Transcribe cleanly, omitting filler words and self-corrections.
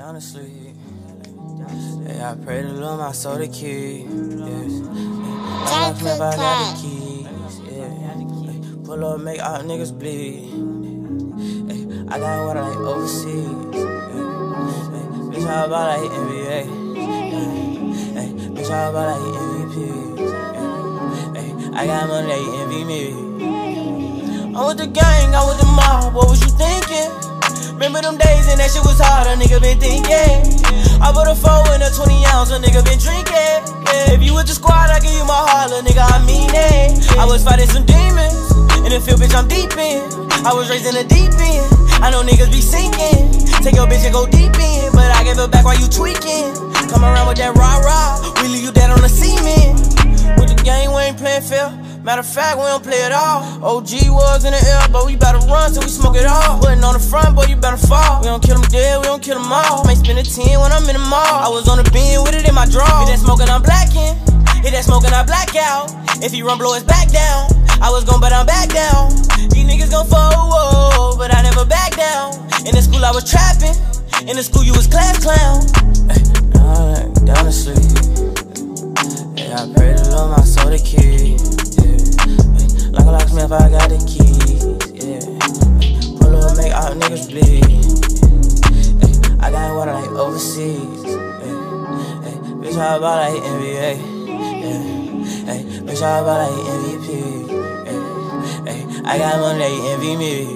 down to sleep. Hey, I pray to Lord my soul to keep. I lock me if I got the keys. Yeah. Pull up, make all niggas bleed. Hey, I got what I like overseas. Bitch, how about like NBA? Hey, bitch, how about like MVP? Hey, I got money, they envy me. I'm with the gang, I'm with the mob. What was you thinking? Remember them days and that shit was hard, a nigga been thinking. I put a 4 in a 20 ounce, a nigga been drinking. Yeah, if you with the squad, I give you my heart, little nigga, I mean it. I was fighting some demons, in the field, bitch, I'm deep in. I was raised in the deep end, I know niggas be sinking. Take your bitch and go deep in, but I give it back while you tweaking. Come around with that rah-rah, we leave you dead on the cement. With the gang, we ain't playing fair. Matter of fact, we don't play it all. OG was in the air, but we bout to run till we smoke it all. Putting on the front, boy, you better fall. We don't kill them dead, we don't kill them all. May spend a 10 when I'm in the mall. I was on the bin with it in my draw. Hit that smoking, I'm blacking. Hit that smoking, I black out. If he run, blow his back down. I was gon' but I'm back down. These niggas gon' fold, but I never back down. In the school I was trapping. In the school you was class clown. Hey, now I down to sleep. Yeah, I pray to Lord my soul to keep. Lock me if I got the keys, yeah. Pull up, make all niggas bleed. Ay, I got what I like overseas. Ay, bitch, how about like NBA? Ay, bitch, how about like MVP? Ay, I got money, they envy me.